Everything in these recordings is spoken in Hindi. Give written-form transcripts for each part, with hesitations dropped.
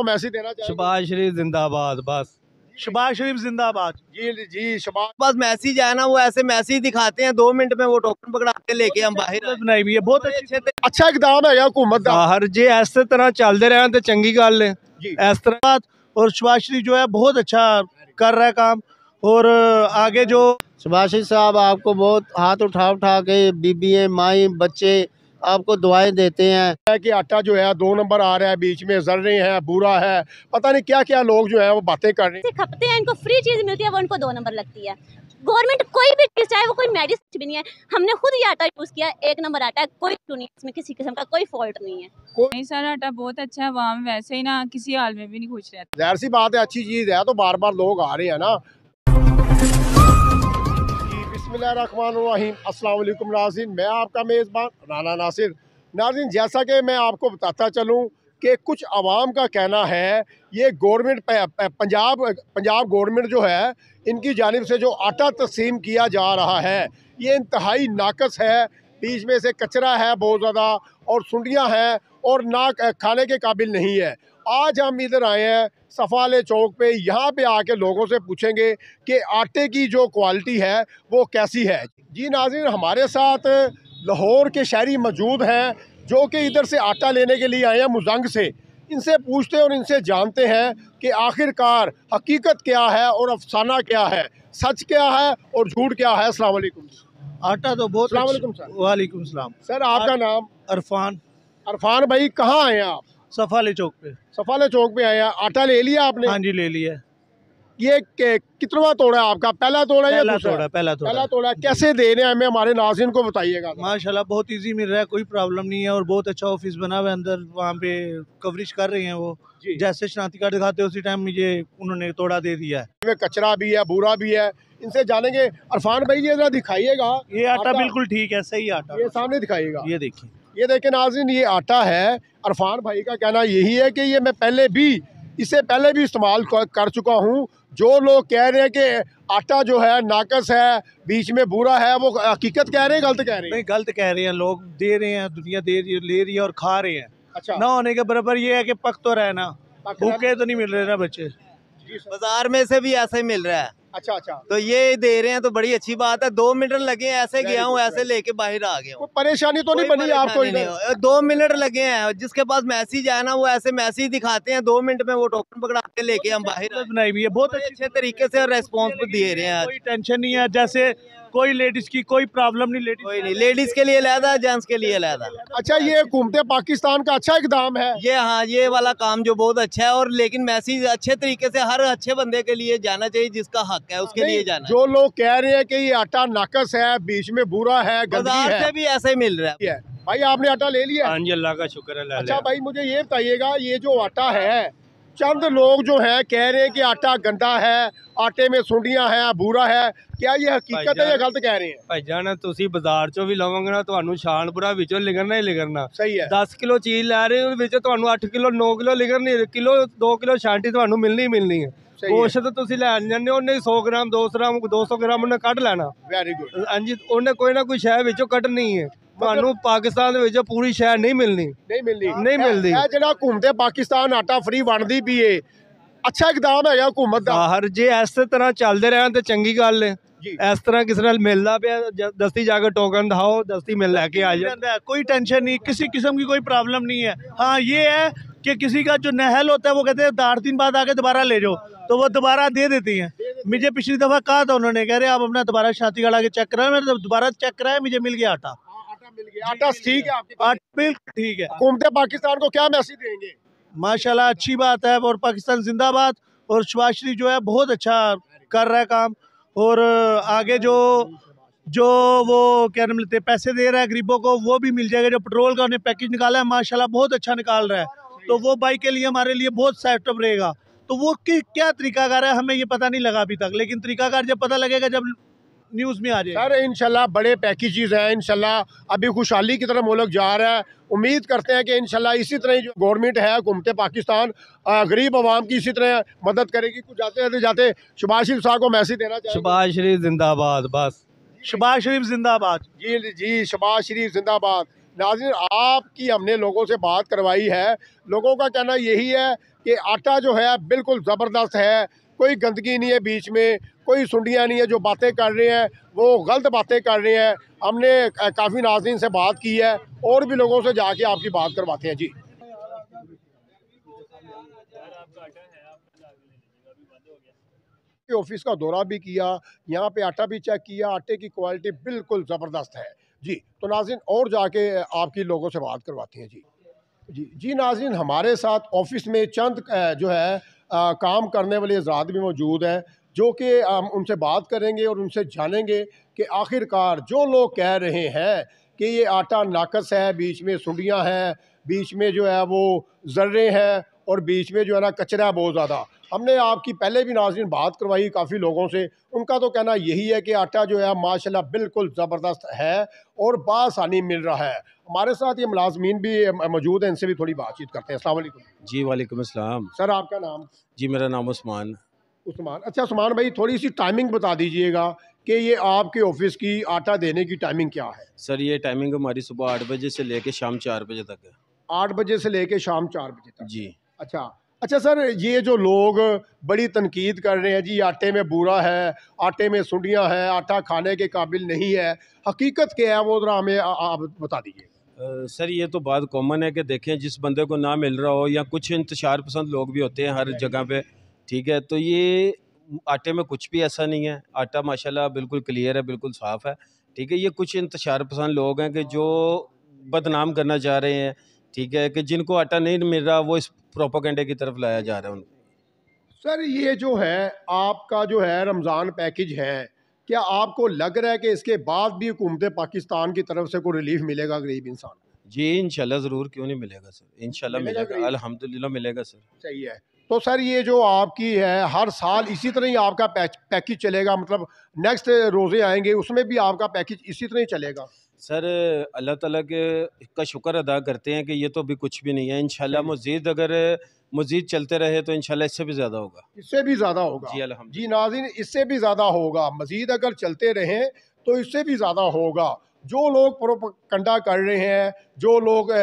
को मैसेज देना चाहेंगे? शहबाज शरीफ जिंदाबाद। बस शहबाज शरीफ जिंदाबाद। जी जी शहबाज। बस मैसेज है ना, वो ऐसे मैसेज दिखाते हैं 2 मिनट में वो टोकन पकड़ाते लेके हम बाहर बनाई हुई है, बहुत अच्छी। अच्छा इकदाम है हुकूमत का। बाहर जे इस तरह चलते रहे तो चंगी गल है जी। इस तरह। और शहबाज शरीफ जो है बहुत अच्छा कर रहा है काम। और आगे जो शहबाज शरीफ साहब आपको बहुत हाथ उठा उठा के बीबी माई बच्चे आपको दुआएं देते हैं कि आटा जो है 2 नंबर आ रहा है, बीच में जर्रे हैं, बुरा है, पता नहीं क्या क्या लोग जो है वो बातें कर रहे हैं। खपते हैं, इनको फ्री चीज मिलती है, वो उनको 2 नंबर लगती है। गवर्नमेंट कोई भी चीज चाहे वो कोई मेडिसिन भी नहीं है, हमने खुद ये आटा यूज किया, 1 नंबर आटा है, कोई इशू नहीं, इसमें किसी किस्म का कोई फॉल्ट नहीं है। नहीं सर, आटा बहुत अच्छा है, वहाँ वैसे ही ना किसी हाल में भी नहीं खुश रहता। जाहिर सी बात है, अच्छी चीज है तो बार बार लोग आ रहे हैं ना। बिस्मिल्लाहिर्रहमानिर्रहीम, अस्सलाम वालेकुम नाज़रीन, मैं आपका मेज़बान राना नासिर। नाज़रीन, जैसा कि मैं आपको बताता चलूँ कि कुछ आवाम का कहना है ये गवर्नमेंट पंजाब गवर्नमेंट जो है इनकी जानिब से जो आटा तकसीम किया जा रहा है ये इंतहाई नाकस है। बीच में से कचरा है बहुत ज़्यादा और सुंडियाँ हैं और ना खाने के काबिल नहीं है। आज हम इधर आए हैं सफ़ाले चौक पे, यहाँ पे आके लोगों से पूछेंगे कि आटे की जो क्वालिटी है वो कैसी है। जी नाज़रीन, हमारे साथ लाहौर के शहरी मौजूद हैं जो कि इधर से आटा लेने के लिए आए हैं मुजंग से। इनसे पूछते हैं और इनसे जानते हैं कि आखिरकार हकीकत क्या है और अफसाना क्या है, सच क्या है और झूठ क्या है। अस्सलाम वालेकुम। आटा तो बहुत। वालेकुम सर। वालेकुम सलाम। सर आपका नाम? अरफान। अरफान भाई, कहाँ आए हैं आप? सफाले चौक पे। सफाले चौक पे आए हैं। आटा ले लिया आपने? हाँ जी ले लिया। ये कितना तोड़ा है आपका? पहला तोड़ा या दूसरा? पहला तोड़ा। कैसे दे रहे हैं हमें, हमारे नाज़रीन को बताइएगा। माशाल्लाह बहुत इजी मिल रहा है, कोई प्रॉब्लम नहीं है और बहुत अच्छा ऑफिस बना हुआ है अंदर, वहाँ पे कवरेज कर रहे हैं वो। जैसे शनाख्ती कार्ड दिखाते हैं उसी टाइम मुझे उन्होंने तोड़ा दे दिया है। कचरा भी है, बुरा भी है, इनसे जानेंगे। अरफान भाई ये जरा दिखाइएगा। ये आटा बिल्कुल ठीक है, सही आटा। ये सामने दिखाइएगा। ये देखिए, ये देखें नाज़रीन, ये आटा है। अरफान भाई का कहना यही है कि ये मैं इससे पहले भी इस्तेमाल कर चुका हूँ। जो लोग कह रहे हैं कि आटा जो है नाकस है, बीच में बुरा है, वो हकीकत कह रहे हैं, गलत कह रहे हैं? नहीं, गलत कह रहे हैं, लोग दे रहे हैं, दुनिया दे रही है, ले रही है और खा रहे हैं। अच्छा। ना होने के बराबर ये है कि पक तो रहे ना, भूखे तो नहीं मिल रहे ना बच्चे। बाजार में से भी ऐसे ही मिल रहा है। अच्छा अच्छा, तो ये दे रहे हैं तो बड़ी अच्छी बात है। 2 मिनट लगे हैं, ऐसे गया हूँ, ऐसे लेके बाहर आ गया हूँ। कोई परेशानी तो नहीं बनी आपको? 2 मिनट लगे हैं, जिसके पास मैसेज है ना वो ऐसे मैसेज दिखाते हैं 2 मिनट में वो टोकन पकड़ाते लेके हम बाहर बनाई हुई है, बहुत अच्छे तरीके से रेस्पॉन्स दे रहे हैं। कोई टेंशन नहीं है, जैसे कोई लेडीज की कोई प्रॉब्लम नहीं, लेडीज के लिए अलहदा, जेंट्स के लिए अलहदा। अच्छा, ये हुकूमत पाकिस्तान का अच्छा इकदाम है ये। हाँ, ये वाला काम जो बहुत अच्छा है। और लेकिन मैसेज अच्छे तरीके से हर अच्छे बंदे के लिए जाना चाहिए, जिसका हक है उसके लिए जाना। जो लोग कह रहे हैं कि ये आटा नाकस है, बीच में बुरा है, बाजार से भी ऐसे ही मिल रहा है। भाई आपने आटा ले लिया? हाँ जी, अल्लाह का शुक्र है। अच्छा भाई, मुझे ये बताइएगा, ये जो आटा है, चंद लोग जो हैं कह रहे हैं कि आटा गंदा है, आटे में सुंडियां हैं, बुरा है, क्या ये हकीकत है या गलत कह रहे हैं? भाई जान, तुसी बाजार चो भी लवोगे ना तो शानपुरा विचों लिखना ही लिखना। सही है। 10 किलो चीज लै रहे हो, 8 किलो 9 किलो लिखनी, किलो 2 किलो शांति तो मिलनी है। गोश्त तो तुसी लैन जाने, उन्हें 100 ग्राम 200 ग्राम उन्हें कट लेना। Very good. हाँ जी, उन्हें कोई ना कोई शह विचों कटनी है। पाकिस्तान पूरी शह नहीं मिलनी। ਜਿਹੜਾ हुकूमत पाकिस्तान आटा फ्री वंडदी भी है, अच्छा इकदाम है हुकूमत दा। बाहर जे इस तरह चलते रहे तो चंगी गल है। इस तरह किसी नाल मिलना पे दस्ती जाकर टोकन दिखाओ, दस्ती मिल लेके आ जाए, कोई टेंशन नहीं, किसी किस्म की कोई प्रॉब्लम नहीं है। हाँ ये है कि किसी का जो नहल होता है वो कहते हैं 8 दिन बाद आके दोबारा ले जाओ, तो वो दोबारा दे देती हैं। मुझे पिछली दफा कहा था उन्होंने, कह रहे आप अपना दोबारा शादी कार्ड आके चेक कराए, मैंने दोबारा चेक कराया, मुझे मिल गया आटा। आटा ठीक है आपके पास? बिल्कुल ठीक है। हुकूमत पाकिस्तान को क्या मैसेज देंगे? माशाल्लाह अच्छी बात है, और पाकिस्तान जिंदाबाद। और शहबाज शरीफ जो है बहुत अच्छा कर रहा है काम। और आगे जो वो क्या नाम लेते पैसे दे रहा है गरीबों को, वो भी मिल जाएगा। जो पेट्रोल का उन्हें पैकेज निकाला है माशाल्लाह बहुत अच्छा निकाल रहा है, तो वो बाइक के लिए हमारे लिए बहुत सेटअप रहेगा। तो वो क्या तरीकाकार है हमें ये पता नहीं लगा अभी तक, लेकिन तरीकाकार जब पता लगेगा, जब न्यूज़ में आ जाए। सर इंशाल्लाह बड़े पैकेजेस हैं, इंशाल्लाह अभी खुशहाली की तरफ मुल्क जा रहा है। उम्मीद करते हैं कि इंशाल्लाह इसी तरह जो गवर्नमेंट है हुकूमत पाकिस्तान गरीब आवाम की इसी तरह मदद करेगी। कुछ जाते शहबाज शरीफ साहब को मैसेज देना चाहिए। शहबाज शरीफ जिंदाबाद। बस शहबाज शरीफ जिंदाबाद। जी जी, शहबाज शरीफ जिंदाबाद। नाज़रीन, आपकी हमने लोगों से बात करवाई है, लोगों का कहना यही है कि आटा जो है बिल्कुल ज़बरदस्त है, कोई गंदगी नहीं है बीच में, कोई सुंडियाँ नहीं है। जो बातें कर रहे हैं वो गलत बातें कर रहे हैं। हमने काफ़ी नाज़रीन से बात की है और भी लोगों से जाके आपकी बात करवाते हैं जी। ऑफिस का दौरा भी किया, यहाँ पे आटा भी चेक किया, आटे की क्वालिटी बिल्कुल ज़बरदस्त है जी। तो नाज़रीन और जाके आपकी लोगों से बात करवाते हैं जी। जी नाज़रीन, हमारे साथ ऑफिस में चंद जो है काम करने वाले हज़रात भी मौजूद हैं, जो कि हम उनसे बात करेंगे और उनसे जानेंगे कि आखिरकार जो लोग कह रहे हैं कि ये आटा नाकस है, बीच में सुंडियाँ हैं, बीच में जो है वो ज़र्रे हैं और बीच में जो है ना कचरा है बहुत ज़्यादा। हमने आपकी पहले भी नाज़रीन बात करवाई काफ़ी लोगों से, उनका तो कहना यही है कि आटा जो है माशाल्लाह बिल्कुल ज़बरदस्त है और बासानी मिल रहा है। हमारे साथ ये मुलाजमीन भी मौजूद हैं, इनसे भी थोड़ी बातचीत करते हैं। अस्सलाम वालेकुम जी वालेकुम अस्सलाम। सर, आपका नाम? जी मेरा नाम उस्मान। उस्मान। अच्छा उस्मान भाई, थोड़ी सी टाइमिंग बता दीजिएगा कि ये आपके ऑफिस की आटा देने की टाइमिंग क्या है? सर ये टाइमिंग हमारी सुबह 8 बजे से लेके शाम 4 बजे तक है। 8 बजे से लेके शाम 4 बजे तक? जी। अच्छा सर, ये जो लोग बड़ी तनकीद कर रहे हैं जी, आटे में बूरा है, आटे में सुंडियाँ हैं, आटा खाने के काबिल नहीं है, हकीकत क्या है वो ज़रा हमें आप बता दीजिए। सर ये तो बात कॉमन है कि देखें जिस बंदे को ना मिल रहा हो या कुछ इंतशार पसंद लोग भी होते हैं हर जगह पे, ठीक है, तो ये आटे में कुछ भी ऐसा नहीं है। आटा माशाल्लाह बिल्कुल क्लियर है, बिल्कुल साफ़ है, ठीक है। ये कुछ इंतशार पसंद लोग हैं कि जो बदनाम करना चाह रहे हैं, ठीक है, कि जिनको आटा नहीं मिल रहा वो इस प्रोपेगेंडे की तरफ लाया जा रहा है उनको। सर ये जो है आपका जो है रमज़ान पैकेज है, क्या आपको लग रहा है कि इसके बाद भी हुकूमत पाकिस्तान की तरफ से कोई रिलीफ मिलेगा गरीब इंसान? जी इंशाल्लाह ज़रूर, क्यों नहीं मिलेगा सर, इंशाल्लाह मिलेगा, अल्हम्दुलिल्लाह मिलेगा सर। सही है। तो सर ये जो आपकी है हर साल इसी तरह ही आपका पैकेज चलेगा, मतलब नेक्स्ट रोज़े आएंगे उसमें भी आपका पैकेज इसी तरह ही चलेगा? सर अल्लाह ताला के का शुक्र अदा करते हैं कि ये तो अभी कुछ भी नहीं है। इंशाल्लाह मज़ीद अगर मज़ीद चलते रहे तो इंशाल्लाह इससे भी ज़्यादा होगा। इससे भी ज़्यादा होगा? जी अल्हम्दुलिल्लाह। जी नाज़रीन, इससे भी ज़्यादा होगा। मज़ीद अगर चलते रहें तो इससे भी ज़्यादा होगा। जो लोग प्रोपेगेंडा कर रहे हैं, जो लोग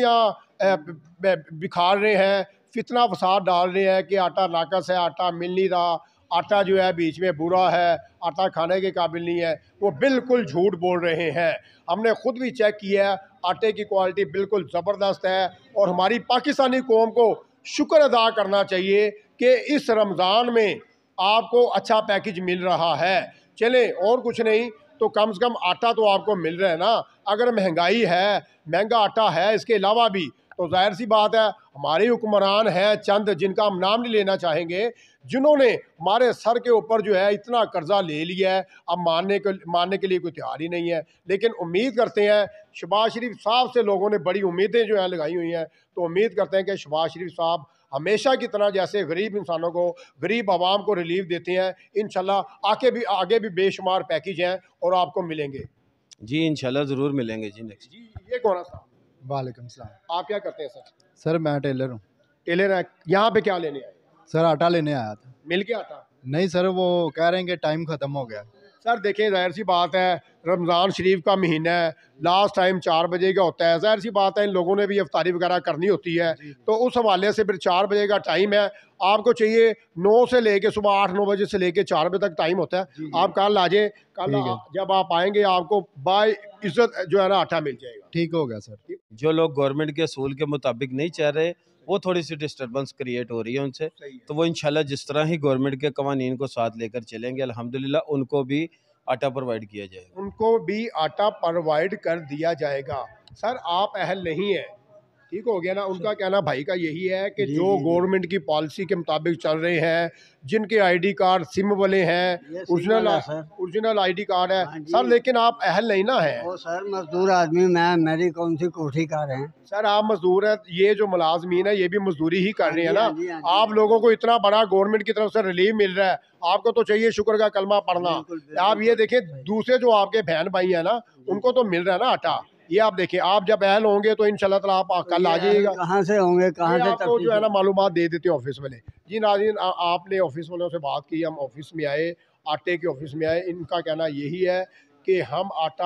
शुर्नियाँ बिखार रहे हैं, फितना फसाद डाल रहे हैं कि आटा नाकस है, आटा मिल नहीं रहा, आटा जो है बीच में बुरा है, आटा खाने के काबिल नहीं है, वो बिल्कुल झूठ बोल रहे हैं। हमने ख़ुद भी चेक किया है, आटे की क्वालिटी बिल्कुल ज़बरदस्त है और हमारी पाकिस्तानी कौम को शुक्र अदा करना चाहिए कि इस रमज़ान में आपको अच्छा पैकेज मिल रहा है। चलें, और कुछ नहीं तो कम से कम आटा तो आपको मिल रहा है ना। अगर महंगाई है, महंगा आटा है, इसके अलावा भी तो जाहिर सी बात है हमारे हुक्मरान हैं चंद, जिनका हम नाम नहीं लेना चाहेंगे, जिन्होंने हमारे सर के ऊपर जो है इतना कर्जा ले लिया है, अब मानने के लिए कोई तैयार ही नहीं है। लेकिन उम्मीद करते हैं, शहबाज शरीफ साहब से लोगों ने बड़ी उम्मीदें जो हैं लगाई हुई हैं, तो उम्मीद करते हैं कि शहबाज शरीफ साहब हमेशा की तरह जैसे गरीब इंसानों को, गरीब आवाम को रिलीफ देते हैं, इंशाल्लाह आगे भी बेशुमार पैकेज हैं और आपको मिलेंगे। जी इंशाल्लाह ज़रूर मिलेंगे जी। नेक्स्ट जी ये कौन है साहब? वालेकुम सलाम। आप क्या करते हैं सर? सर मैं टेलर हूँ। टेलर है, यहाँ पे क्या लेने आए? सर आटा लेने आया था। मिल गया आटा? नहीं सर, वो कह रहे हैं कि टाइम ख़त्म हो गया। सर देखिए, जाहिर सी बात है रमज़ान शरीफ का महीना है, लास्ट टाइम 4 बजे का होता है, जाहिर सी बात है इन लोगों ने भी इफ्तारी वगैरह करनी होती है, तो उस हवाले से फिर 4 बजे का टाइम है। आपको चाहिए 9 से लेके सुबह 8-9 बजे से लेके 4 बजे तक टाइम होता है। आप कल आ जाए, कल जब आप आएंगे आपको बाय इज्जत जो है ना आटा मिल जाएगा। ठीक हो गया सर। जो लोग गवर्नमेंट के असूल के मुताबिक नहीं चल रहे, वो थोड़ी सी डिस्टर्बेंस क्रिएट हो रही है उनसे, तो वो इंशाल्लाह जिस तरह ही गवर्नमेंट के कवानीन को साथ लेकर चलेंगे, अल्हम्दुलिल्लाह उनको भी आटा प्रोवाइड किया जाएगा। उनको भी आटा प्रोवाइड कर दिया जाएगा। सर आप अहल नहीं है, ठीक हो गया ना। उनका कहना भाई का यही है कि जो गवर्नमेंट की पॉलिसी के मुताबिक चल रहे हैं, जिनके आईडी कार्ड सिम वाले हैं, ओरिजिनल आईडी कार्ड है सर, लेकिन आप अहल नहीं ना है। वो सर मजदूर आदमी, मेरी कौन सी कोठी कर हैं। सर आप मजदूर हैं, ये जो मुलाजमीन है ये भी मजदूरी ही कर रहे हैं ना। आप लोगों को इतना बड़ा गवर्नमेंट की तरफ से रिलीफ मिल रहा है, आपको तो चाहिए शुक्र का कलमा पढ़ना। आप ये देखें, दूसरे जो आपके बहन भाई है ना, उनको तो मिल रहा है ना आटा। ये आप देखिए, आप जब अहल होंगे तो इंशाल्लाह ताला आप कल आ जाइएगा। कहाँ से होंगे, कहाँ से आपको जो है ना मालूमात दे देते हैं ऑफिस वाले। जी नाज़रीन, आपने ऑफिस वालों से बात की, हम ऑफिस में आए, आटे के ऑफिस में आए। इनका कहना यही है कि हम आटा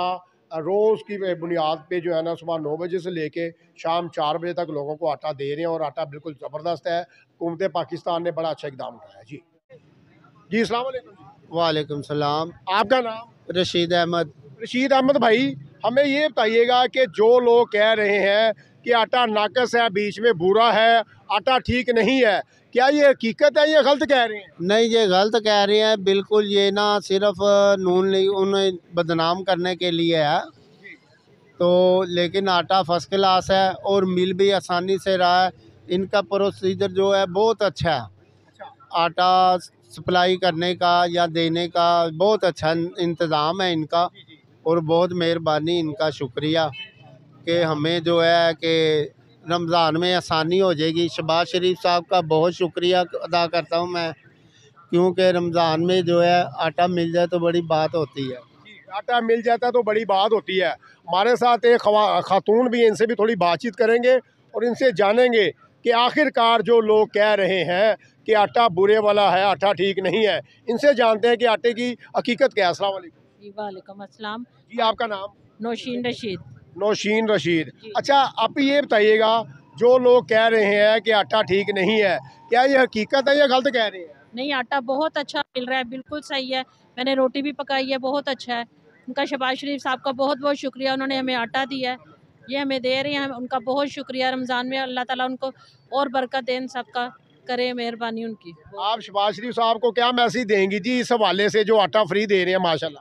रोज़ की बुनियाद पे जो है ना सुबह 9 बजे से लेके शाम 4 बजे तक लोगों को आटा दे रहे हैं और आटा बिल्कुल ज़बरदस्त है। हुकूमत पाकिस्तान ने बड़ा अच्छा इकदाम उठाया जी। जी अस्सलाम वालेकुम जी। वालेकुम सलाम। आपका नाम? रशीद अहमद। रशीद अहमद भाई, हमें ये बताइएगा कि जो लोग कह रहे हैं कि आटा नाकस है, बीच में बुरा है, आटा ठीक नहीं है, क्या ये हकीकत है या गलत कह रहे हैं? नहीं, ये गलत कह रहे हैं बिल्कुल। ये ना सिर्फ नून लीग उन्हें बदनाम करने के लिए है। तो लेकिन आटा फर्स्ट क्लास है और मिल भी आसानी से रहा है। इनका प्रोसीजर जो है बहुत अच्छा है। आटा सप्लाई करने का या देने का बहुत अच्छा इंतज़ाम है इनका और बहुत मेहरबानी इनका शुक्रिया कि हमें जो है कि रमज़ान में आसानी हो जाएगी। शहबाज शरीफ साहब का बहुत शुक्रिया अदा करता हूँ मैं, क्योंकि रमज़ान में जो है आटा मिल जाए तो बड़ी बात होती है। आटा मिल जाता है तो बड़ी बात होती है। हमारे साथ एक खातून भी, इनसे भी थोड़ी बातचीत करेंगे और इनसे जानेंगे कि आखिरकार जो लोग कह रहे हैं कि आटा बुरे वाला है, आटा ठीक नहीं है, इनसे जानते हैं कि आटे की हकीकत क्या है। अस्सलाम वालेकुम। जी वालेकुम अस्सलाम। जी आपका नाम? नौशीन रशीद। नौशीन रशीद। अच्छा, आप ये बताइएगा, जो लोग कह रहे हैं कि आटा ठीक नहीं है, क्या ये हकीकत है या गलत कह रहे हैं? नहीं, आटा बहुत अच्छा मिल रहा है, बिल्कुल सही है। मैंने रोटी भी पकाई है, बहुत अच्छा है। उनका शहबाज शरीफ साहब का बहुत बहुत शुक्रिया, उन्होंने हमें आटा दिया है, ये हमें दे रहे हैं, उनका बहुत शुक्रिया। रमज़ान में अल्लाह ताला उनको और बरकत दें, सबका करे मेहरबानी उनकी। आप शहबाज शरीफ साहब को क्या मैसेज देंगी जी इस हवाले से जो आटा फ्री दे रहे हैं? माशाल्लाह,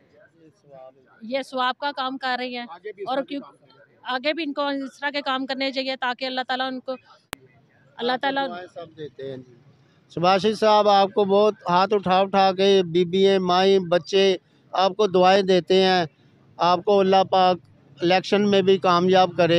ये स्वाब का काम कर रही हैं और क्यों आगे भी इनको इस तरह के काम करने चाहिए ताकि अल्लाह ताला उनको सब देते हैं। शहबाज शरीफ साहब आपको बहुत हाथ उठा उठा के बीबियाँ, माई, बच्चे आपको दुआएं देते हैं। आपको अल्लाह पाक इलेक्शन में भी कामयाब करे।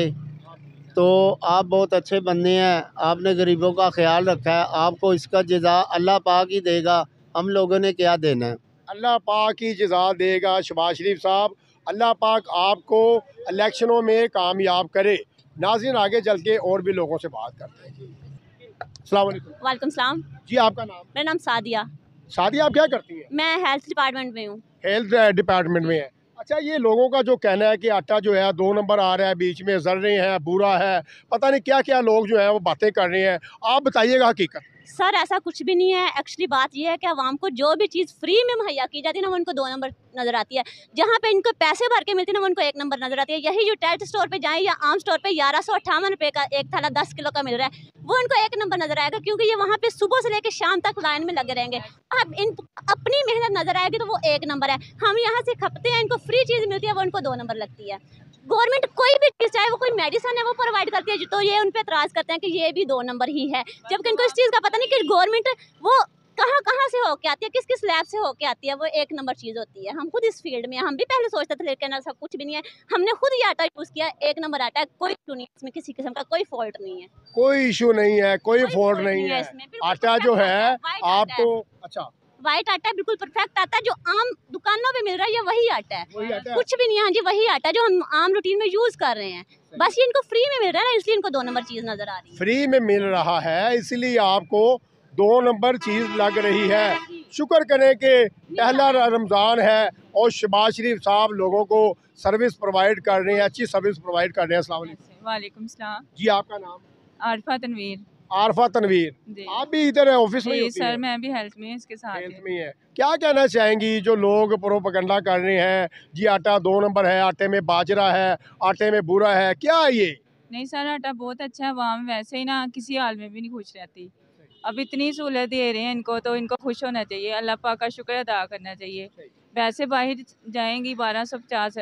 तो आप बहुत अच्छे बंदे हैं, आपने गरीबों का ख्याल रखा है, आपको इसका जज़ा अल्लाह पाक ही देगा, हम लोगों ने क्या देना है। अल्लाह पाक ही जज़ा देगा। शहबाज शरीफ साहब, अल्लाह पाक आपको इलेक्शनों में कामयाब करे। नाज़रीन, आगे चल के और भी लोगों से बात करते हैं। अस्सलाम वालेकुम। वालेकुम सलाम। जी आपका नाम? मेरा नाम सादिया। सादिया, आप क्या करती हैं? मैं हेल्थ डिपार्टमेंट में हूँ। हेल्थ डिपार्टमेंट में है। अच्छा, ये लोगों का जो कहना है कि आटा जो है 2 नंबर आ रहा है, बीच में जर्रे हैं, बुरा है, पता नहीं क्या क्या लोग जो है वो बातें कर रहे हैं, आप बताइएगा हकीकत। सर ऐसा कुछ भी नहीं है। एक्चुअली बात यह है कि आवाम को जो भी चीज़ फ्री में मुहैया की जाती है ना, वो उनको 2 नंबर नज़र आती है। जहाँ पे इनको पैसे भर के मिलती है ना, वो उनको 1 नंबर नज़र आती है। यही जो टेल्ट स्टोर पे जाएं या आम स्टोर पे 1158 रुपये का एक थैला 10 किलो का मिल रहा है, वो उनको 1 नंबर नज़र आएगा, क्योंकि ये वहाँ पे सुबह से लेकर शाम तक लाइन में लगे रहेंगे। अब इन अपनी मेहनत नज़र आएगी तो वो 1 नंबर है। हम यहाँ से खपते हैं, इनको फ्री चीज़ मिलती है, वो उनको 2 नंबर लगती है। गवर्नमेंट कोई भी चीज़, चाहे वो कोई मेडिसिन है, वो प्रोवाइड करती है, तो ये उन पे एतराज़ करते हैं कि ये भी 2 नंबर ही है, जबकि इनको इस चीज़ का पता नहीं कि गवर्नमेंट वो कहाँ से होके आती है, किस किस लैब से होके आती है, वो 1 नंबर चीज़ होती है। हम खुद इस फील्ड में, हम भी पहले सोचते थे, लेकिन ऐसा कुछ भी नहीं है। हमने खुद ये आटा यूज़ किया, 1 नंबर आटा है, कोई इशू नहीं है इसमें, किसी किस्म का कोई फॉल्ट नहीं है। कोई इशू नहीं है, कोई फॉल्ट नहीं है। आटा जो है आपको, अच्छा वाइट आटा है, बिल्कुल परफेक्ट आता है, जो आम दुकानों पे मिल रहा है, ये वही आटा है, कुछ भी नहीं है। हाँ जी, वही आटा है जो हम आम रूटीन में यूज कर रहे हैं, बस ये इनको फ्री में मिल रहा है ना, इसलिए इनको 2 नंबर चीज नजर आ रही है। फ्री में मिल रहा है इसलिए आपको 2 नंबर चीज लग रही है। शुक्र करें कि पहला रमज़ान है और शहबाज शरीफ साहब लोगों को सर्विस प्रोवाइड कर रहे हैं, अच्छी सर्विस प्रोवाइड कर रहे हैं। अस्सलाम वालेकुम। वालेकुम सलाम। जी आपका नाम? आरफा तनवीर। आरफा तनवीर, आप भी इधर है ऑफिस में? जी सर, मैं भी हेल्थ में इसके साथ हेल्थ में है। क्या कहना चाहेंगी जो लोग प्रोपेगेंडा कर रहे हैं जी आटा 2 नंबर है, आटे में बाजरा है, आटे में बुरा है, क्या ये? नहीं सर, आटा बहुत अच्छा है। आवाम वैसे ही ना किसी हाल में भी नहीं खुश रहती। अब इतनी सहूलत दे रहे हैं इनको, तो इनको खुश होना चाहिए, अल्लाह पाक का शुक्र अदा करना चाहिए। वैसे बाहर जाएंगी 1250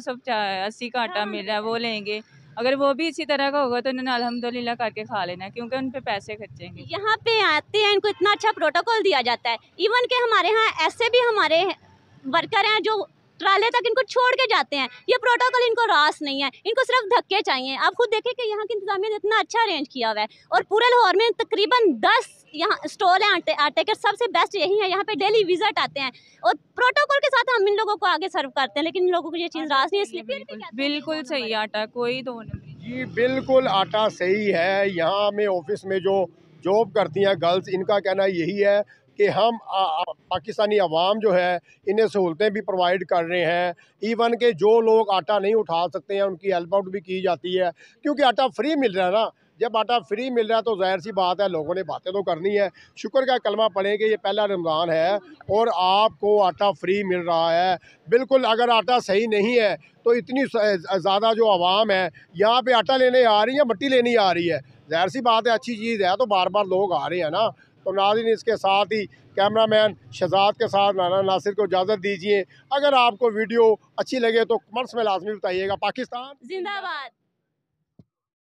1180 का आटा मिल रहा है, वो लेंगे। अगर वो भी इसी तरह का होगा तो इन्होंने अल्हम्दुलिल्लाह करके खा लेना, क्योंकि उन पे पैसे खर्चेंगे। यहाँ पे आते हैं, इनको इतना अच्छा प्रोटोकॉल दिया जाता है। इवन के हमारे यहाँ ऐसे भी हमारे वर्कर हैं जो ट्राले तक इनको छोड़ के जाते हैं। ये प्रोटोकॉल इनको रास नहीं है, इनको सिर्फ धक्के चाहिए। आप खुद देखें कि यहाँ की इंतजामिया ने इतना अच्छा अरेंज किया हुआ है, और पूरे लाहौर में तकरीबन 10 यहाँ स्टॉल हैं आटे के, सबसे बेस्ट यही है। यहाँ पे डेली विजिट आते हैं और प्रोटोकॉल के साथ हम इन लोगों को आगे सर्व करते हैं, लेकिन इन लोगों को ये चीज़ रास नहीं है, इसलिए बिल्कुल सही आटा, कोई 2 नंबर जी बिल्कुल आटा सही है। यहाँ में ऑफिस में जो जॉब करती हैं गर्ल्स, इनका कहना यही है कि हम पाकिस्तानी अवाम जो है इन्हें सहूलतें भी प्रोवाइड कर रहे हैं। इवन के जो लोग आटा नहीं उठा सकते हैं उनकी हेल्प आउट भी की जाती है, क्योंकि आटा फ्री मिल रहा है ना। जब आटा फ्री मिल रहा है तो जाहिर सी बात है लोगों ने बातें तो करनी है। शुक्र का कलमा पढ़ें कि ये पहला रमज़ान है और आपको आटा फ्री मिल रहा है। बिल्कुल अगर आटा सही नहीं है तो इतनी ज़्यादा जो आवाम है यहाँ पे आटा लेने आ रही है, मट्टी लेने आ रही है। जाहिर सी बात है अच्छी चीज़ है तो बार बार लोग आ रहे हैं ना। तो नाज़रीन, इसके साथ ही कैमरामैन शहजाद के साथ नाना नासिर को इजाज़त दीजिए। अगर आपको वीडियो अच्छी लगे तो कमेंट्स में लाजमी बताइएगा। पाकिस्तान जिंदाबाद।